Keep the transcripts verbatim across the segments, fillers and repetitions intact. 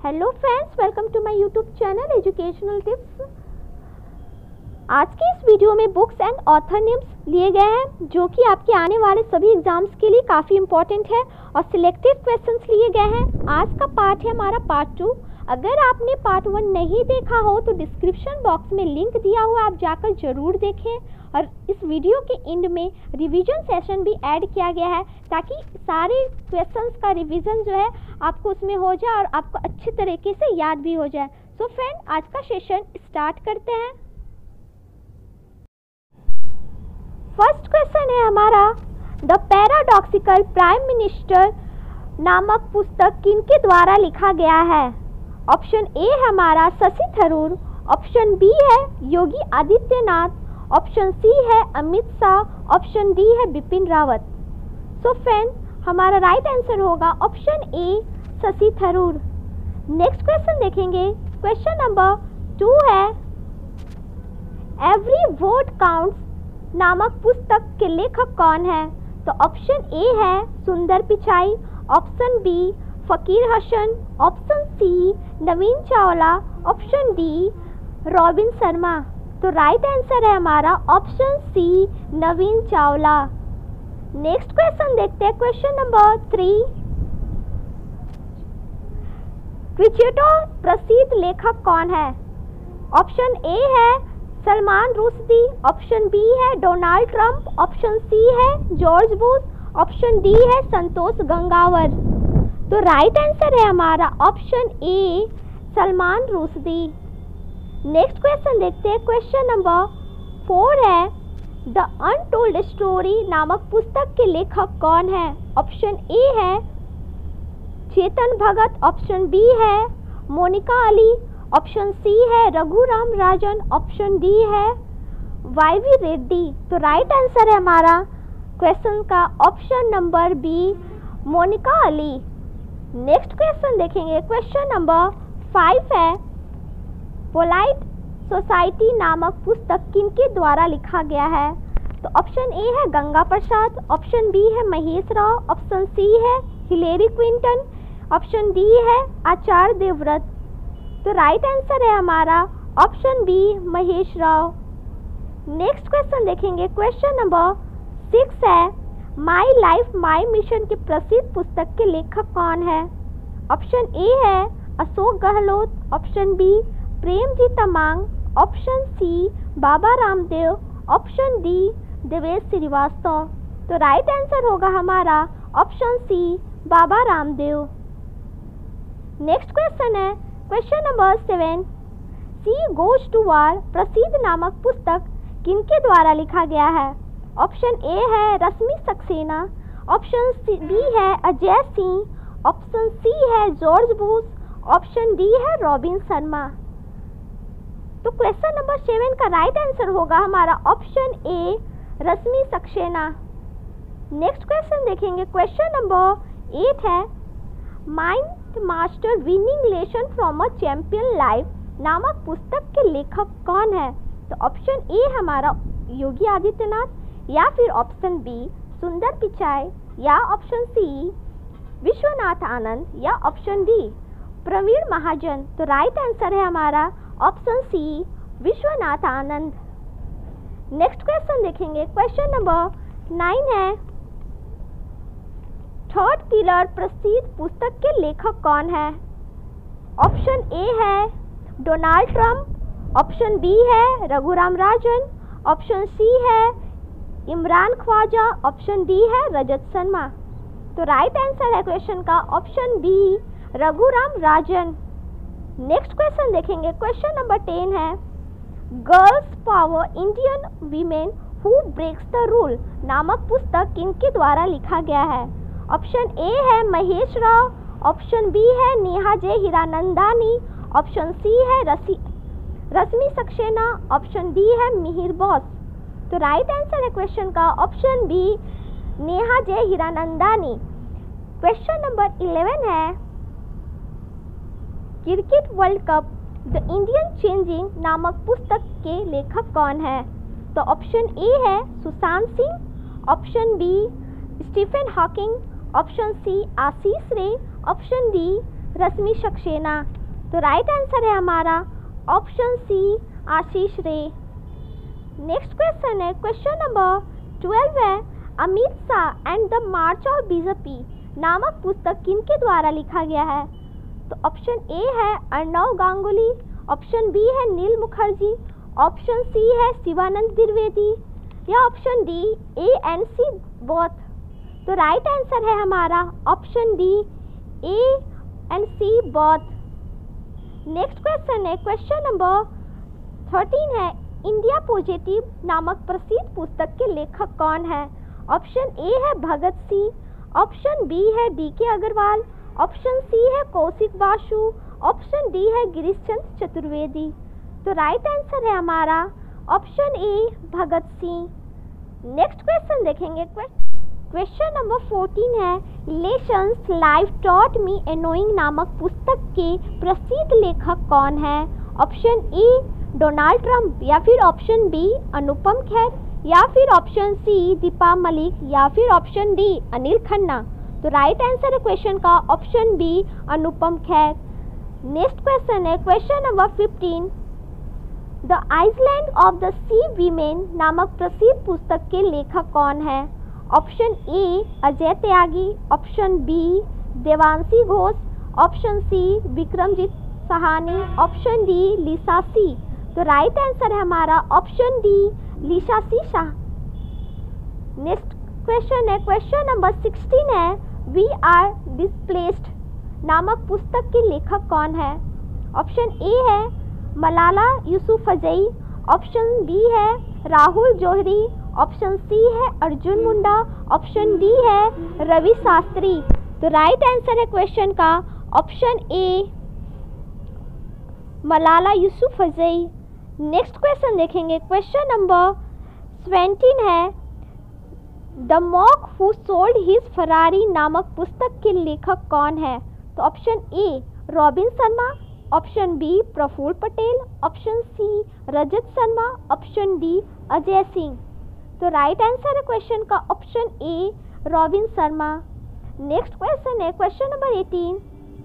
Hello friends, welcome to my YouTube channel educational tips. आज के इस वीडियो में बुक्स एंड ऑथर नेम्स लिए गए हैं जो कि आपके आने वाले सभी एग्जाम्स के लिए काफ़ी इंपॉर्टेंट है और सिलेक्टेड क्वेश्चंस लिए गए हैं। आज का पार्ट है हमारा पार्ट टू। अगर आपने पार्ट वन नहीं देखा हो तो डिस्क्रिप्शन बॉक्स में लिंक दिया हुआ है, आप जाकर जरूर देखें। और इस वीडियो के एंड में रिवीजन सेशन भी ऐड किया गया है ताकि सारे क्वेश्चंस का रिवीजन जो है आपको उसमें हो जाए और आपको अच्छे तरीके से याद भी हो जाए। सो फ्रेंड, आज का सेशन स्टार्ट करते हैं। फर्स्ट क्वेश्चन है हमारा, द पैराडॉक्सिकल प्राइम मिनिस्टर नामक पुस्तक किनके द्वारा लिखा गया है? ऑप्शन ए है हमारा शशि थरूर, ऑप्शन बी है योगी आदित्यनाथ, ऑप्शन सी है अमित शाह, ऑप्शन डी है बिपिन रावत। सो फ्रेंड, हमारा राइट आंसर होगा option A Shashi Tharoor. Next question देखेंगे। क्वेश्चन नंबर टू है, एवरी वोट काउंट्स नामक पुस्तक के लेखक कौन है? तो ऑप्शन ए है सुंदर Pichai, option B Fakir Hasan, option C Naveen Chawla, option D Robin Sharma. तो राइट आंसर है हमारा option C Naveen Chawla. Next question देखते हैं। क्वेश्चन नंबर थ्री, क्विचेटो प्रसिद्ध लेखक कौन है? ऑप्शन ए है सलमान रुश्दी, ऑप्शन बी है डोनाल्ड ट्रंप, ऑप्शन सी है जॉर्ज बुश, ऑप्शन डी है संतोष गंगावर। तो राइट आंसर है हमारा option A Salman Rushdie. Next question देखते हैं। क्वेश्चन नंबर फोर है, द अनटोल्ड स्टोरी नामक पुस्तक के लेखक कौन है? ऑप्शन ए है चेतन भगत, ऑप्शन बी है मोनिका अली, ऑप्शन सी है रघुराम राजन, ऑप्शन डी है वाई वी रेड्डी। तो राइट आंसर है हमारा क्वेश्चन का option number B Monica Ali. Next question देखेंगे। क्वेश्चन नंबर फाइव है, पोलाइट सोसाइटी नामक पुस्तक किनके द्वारा लिखा गया है? तो ऑप्शन ए है गंगा प्रसाद, ऑप्शन बी है महेश राव, ऑप्शन सी है हिलेरी क्विंटन, ऑप्शन डी है आचार्य देवव्रत। तो राइट आंसर है हमारा option B Mahesh Rao. Next question देखेंगे। क्वेश्चन नंबर सिक्स है, माई लाइफ माई मिशन के प्रसिद्ध पुस्तक के लेखक कौन है? ऑप्शन ए है Ashok Gehlot, option B Premji Tamang, option C Baba Ramdev, option D Devesh Srivastava. तो राइट आंसर होगा हमारा option C Baba Ramdev. Next question है। Question number seven, sea goes to war प्रसिद्ध नामक पुस्तक किनके द्वारा लिखा गया है? ऑप्शन ए है रश्मि सक्सेना, ऑप्शन बी है अजय सिंह, ऑप्शन सी है जॉर्ज बुश, ऑप्शन डी है रॉबिन शर्मा। तो क्वेश्चन नंबर सेवन का राइट आंसर होगा हमारा option A Rashmi Saxena. Next question देखेंगे। क्वेश्चन नंबर एट है, mind master winning lesson from a champion life नामक पुस्तक के लेखक कौन है? तो ऑप्शन ए हमारा योगी आदित्यनाथ, या फिर ऑप्शन बी सुंदर पिचाई, या ऑप्शन सी विश्वनाथ आनंद, या ऑप्शन डी प्रवीण महाजन। तो राइट आंसर है हमारा option C Vishwanath Anand. Next question देखेंगे। क्वेश्चन नंबर नाइन है, थर्ड पिलर प्रसिद्ध पुस्तक के लेखक कौन है? ऑप्शन ए है डोनाल्ड ट्रंप, ऑप्शन बी है रघुराम राजन, ऑप्शन सी है इमरान ख्वाजा, ऑप्शन डी है रजत शर्मा। तो राइट आंसर है क्वेश्चन का option B Raghuram Rajan. Next question देखेंगे। क्वेश्चन नंबर टेन है, girls power Indian women who breaks the rule नामक पुस्तक किनके द्वारा लिखा गया है? ऑप्शन ए है महेश राव, ऑप्शन बी है Neha J Hiranandani, option C है रसी रश्मि सक्सेना, ऑप्शन डी है मिहिर बॉस। तो राइट आंसर है क्वेश्चन का option B Neha J Hiranandani. Question number eleven है, cricket world cup the Indian changing नामक पुस्तक के लेखक कौन है? तो ऑप्शन ए है Sushant Singh, option B Stephen Hawking, option C Ashish Ray, option D रश्मि सक्सेना। तो राइट आंसर है हमारा option C Ashish Ray. Next question है क्वेश्चन नंबर ट्वेल्व है Amit Shah and the march of BJP नामक पुस्तक किनके द्वारा लिखा गया है? तो ऑप्शन ए है अर्णव गांगुली, ऑप्शन बी है नील मुखर्जी, ऑप्शन सी है शिवानंद द्विवेदी या option D A and C both. तो राइट आंसर है हमारा option D A and C both. Next question है क्वेश्चन नंबर थर्टीन है इंडिया पॉजिटिव नामक प्रसिद्ध पुस्तक के लेखक कौन है? ऑप्शन ए है भगत सिंह, ऑप्शन बी है D K Agarwal, option C है कौशिक बासु, ऑप्शन डी है गिरीश चंद्र चतुर्वेदी। तो राइट आंसर है हमारा option A Bhagat Singh. Next question देखेंगे क्वेश्चन नंबर फोर्टीन है lessons life taught me annoying नामक पुस्तक के प्रसिद्ध लेखक कौन है? ऑप्शन ए डोनाल्ड ट्रंप या फिर ऑप्शन बी अनुपम खेर या फिर ऑप्शन सी दीपा मलिक या फिर ऑप्शन डी अनिल खन्ना। तो राइट आंसर है क्वेश्चन का option B Anupam Kher. Next question है question number fifteen the island of the sea women नामक प्रसिद्ध पुस्तक के लेखक कौन है? Option A Ajay Tyagi, option B Devanshi Ghosh, option C Vikramjit Sahani, option D Lisa C. तो राइट आंसर है हमारा option D Lisa C Shah. Next question है क्वेश्चन नंबर सिक्सटीन है वी आर डिस्प्लेस्ड नामक पुस्तक के लेखक कौन है? ऑप्शन ए है मलाला यूसुफजई, ऑप्शन बी है राहुल जौहरी, ऑप्शन सी है अर्जुन मुंडा, ऑप्शन डी है रवि शास्त्री। तो राइट आंसर है क्वेश्चन का option A Malala Yousafzai. Next question देखेंगे क्वेश्चन नंबर सेवेंटीन है the monk who sold his Ferrari नामक पुस्तक के लेखक कौन है? तो option A Robin Sharma, option B Praful Patel, option C Rajat Sharma, option D Ajay Singh. तो राइट आंसर है क्वेश्चन का option A Robin Sharma. Next question है question number eighteen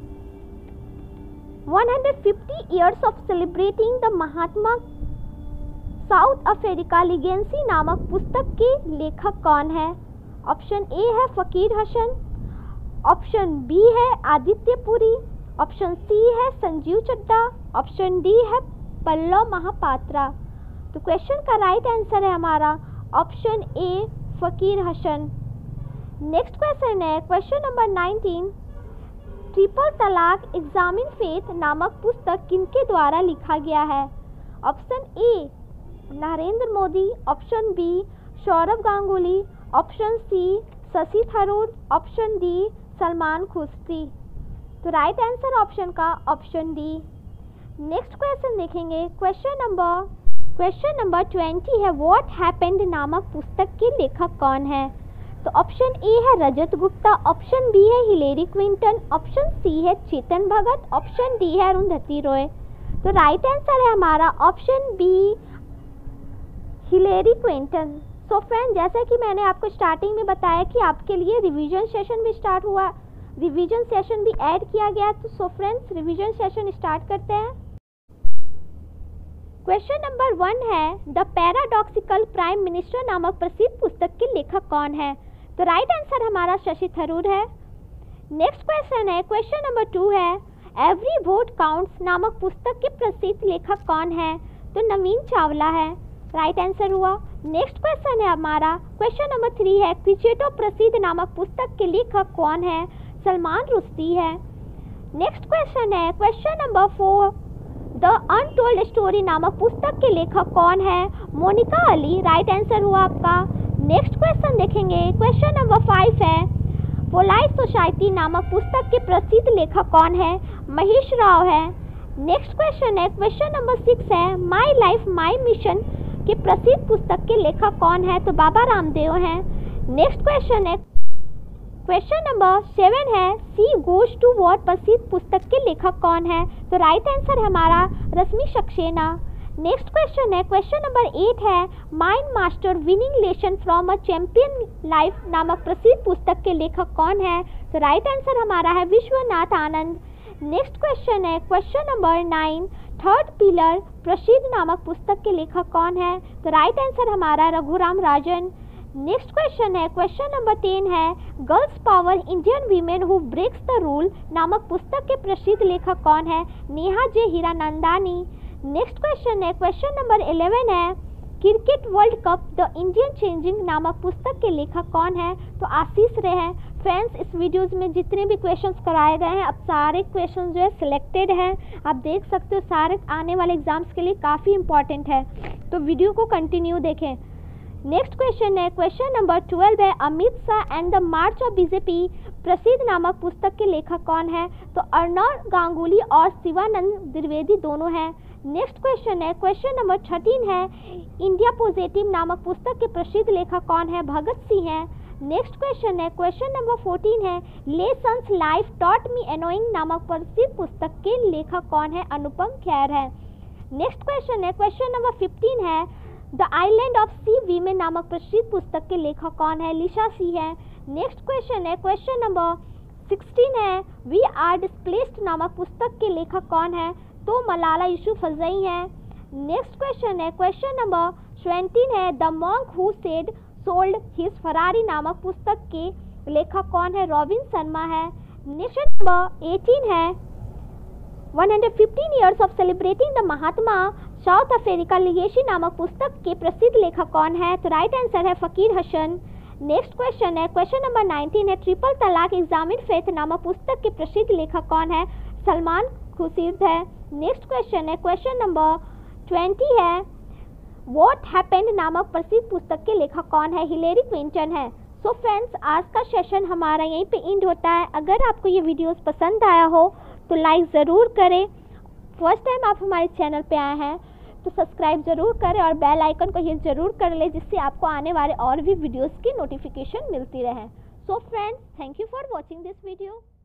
one hundred fifty years of celebrating the Mahatma South Africa legacy नामक पुस्तक के लेखक कौन है? ऑप्शन ए है फकीर हसन, ऑप्शन बी है आदित्य पुरी, ऑप्शन सी है संजीव चड्डा, ऑप्शन डी है पल्लव महापात्रा। तो क्वेश्चन का राइट आंसर है हमारा option A Fakir Hasan. Next question है question number nineteen triple talaq examine faith नामक पुस्तक किनके द्वारा लिखा गया है? Option A Narendra Modi, option B Saurabh Ganguly, option C Shashi Tharoor, option D Salman Khurshid. तो राइट आंसर ऑप्शन का ऑप्शन डी। नेक्स्ट क्वेश्चन देखेंगे question number question number twenty है व्हाट हैपेंड नामक पुस्तक के लेखक कौन है? तो ऑप्शन ए है रजत गुप्ता, ऑप्शन बी है हिलेरी क्विंटन, ऑप्शन सी है चेतन भगत, ऑप्शन डी है अरुंधति रॉय। तो राइट आंसर है हमारा option B Hillary Clinton. So friend जैसा कि मैंने आपको स्टार्टिंग में बताया कि आपके लिए रिवीजन सेशन भी स्टार्ट हुआ, रिवीजन सेशन भी ऐड किया गया। तो so friends revision session start करते हैं। क्वेश्चन नंबर वन है द पैराडॉक्सिकल प्राइम मिनिस्टर नामक प्रसिद्ध पुस्तक के लेखक कौन है? तो राइट आंसर हमारा शशि थरूर है। नेक्स्ट क्वेश्चन है क्वेश्चन नंबर टू है एवरी वोट काउंट्स नामक पुस्तक के प्रसिद्ध लेखक कौन है? तो नवीन चावला है, राइट आंसर हुआ। नेक्स्ट क्वेश्चन है हमारा क्वेश्चन नंबर थ्री है क्विचेटो प्रसिद्ध नामक पुस्तक के लेखक कौन है? सलमान रुश्दी है। नेक्स्ट क्वेश्चन है question number four the untold story नामक पुस्तक के लेखक कौन है? मोनिका अली, राइट आंसर हुआ आपका। नेक्स्ट क्वेश्चन देखेंगे क्वेश्चन नंबर फाइव है पोलाइट सोसाइटी नामक पुस्तक के प्रसिद्ध लेखक कौन है? महेश राव है। नेक्स्ट क्वेश्चन है क्वेश्चन नंबर सिक्स है माई लाइफ माई मिशन के प्रसिद्ध पुस्तक के लेखक कौन है? तो बाबा रामदेव हैं। नेक्स्ट क्वेश्चन है क्वेश्चन नंबर सेवन है सी गोज टू वॉर प्रसिद्ध पुस्तक के लेखक कौन है? तो राइट आंसर है हमारा रश्मि सक्सेना। नेक्स्ट क्वेश्चन है क्वेश्चन नंबर एट है mind master winning lesson from a champion life नामक प्रसिद्ध पुस्तक के लेखक कौन है? तो राइट आंसर हमारा है विश्वनाथ आनंद। नेक्स्ट क्वेश्चन है question number nine, third pillar प्रसिद्ध नामक पुस्तक के लेखक कौन है? तो राइट आंसर हमारा रघुराम राजन। नेक्स्ट क्वेश्चन है क्वेश्चन नंबर टेन है, girls power Indian women who breaks the rule नामक पुस्तक के प्रसिद्ध लेखक कौन है? Neha J Hiranandani. Next question है क्वेश्चन नंबर इलेवन है, cricket world cup the Indian changing नामक पुस्तक के लेखक कौन है? तो आशीष रे हैं। फ्रेंड्स, इस वीडियोज़ में जितने भी क्वेश्चंस कराए गए हैं अब सारे क्वेश्चन जो है सिलेक्टेड हैं। आप देख सकते हो सारे आने वाले एग्जाम्स के लिए काफ़ी इंपॉर्टेंट है, तो वीडियो को कंटिन्यू देखें। नेक्स्ट क्वेश्चन है क्वेश्चन नंबर ट्वेल्व है, Amit Shah and the march of BJP प्रसिद्ध नामक पुस्तक के लेखक कौन है? तो अर्नब गांगुली और शिवानंद द्विवेदी दोनों हैं। नेक्स्ट क्वेश्चन है क्वेश्चन नंबर थर्टीन है, इंडिया पॉजिटिव नामक पुस्तक के प्रसिद्ध लेखक कौन है? भगत सिंह हैं। नेक्स्ट क्वेश्चन है क्वेश्चन नंबर फोर्टीन है, lessons life taught me annoying नामक प्रसिद्ध पुस्तक के लेखक कौन है? अनुपम खेर है। नेक्स्ट क्वेश्चन है क्वेश्चन नंबर फिफ्टीन है, the island of sea women नामक प्रसिद्ध पुस्तक के लेखक कौन है? लिशा सी है। नेक्स्ट क्वेश्चन है क्वेश्चन नंबर सिक्सटीन है, वी आर डिस्प्लेस्ड नामक पुस्तक के लेखक कौन है? तो मलाला यूसुफजई है। नेक्स्ट क्वेश्चन है क्वेश्चन नंबर सेवेंटीन है, the monk who said sold his Ferrari नामक पुस्तक के लेखक कौन है? रॉबिन शर्मा है। नेक्स्ट नंबर एटीन है, one hundred fifteen years of celebrating the Mahatma South Africa legacy नामक पुस्तक के प्रसिद्ध लेखक कौन है? तो राइट आंसर है फकीर हसन। नेक्स्ट क्वेश्चन है क्वेश्चन नंबर नाइनटीन है, ट्रिपल तलाक एग्जामिन फेथ नामक पुस्तक के प्रसिद्ध लेखक कौन है? सलमान खुर्शीद है। नेक्स्ट क्वेश्चन है क्वेश्चन नंबर ट्वेंटी है, व्हाट हैपेंड नामक प्रसिद्ध पुस्तक के लेखक कौन है? हिलेरी क्लिंटन है। सो फ्रेंड्स, आज का सेशन हमारा यहीं पे एंड होता है। अगर आपको ये वीडियोस पसंद आया हो तो लाइक ज़रूर करें। फर्स्ट टाइम आप हमारे चैनल पे आए हैं तो सब्सक्राइब ज़रूर करें और बेल आइकन को हिट ज़रूर कर लें, जिससे आपको आने वाले और भी वीडियोस की नोटिफिकेशन मिलती रहे। So friends, thank you for watching this video.